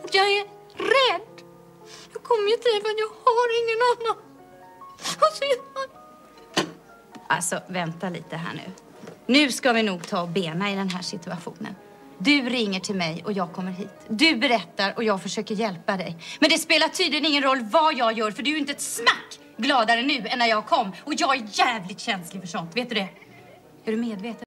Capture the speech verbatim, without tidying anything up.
Jag är rädd. Jag kommer ju till dig för att jag har ingen annan. Och så jag... Alltså, vänta lite här nu. Nu ska vi nog ta och bena i den här situationen. Du ringer till mig och jag kommer hit. Du berättar och jag försöker hjälpa dig. Men det spelar tydligen ingen roll vad jag gör, för du är ju inte ett smack gladare nu än när jag kom. Och jag är jävligt känslig för sånt, vet du det? Är du medveten?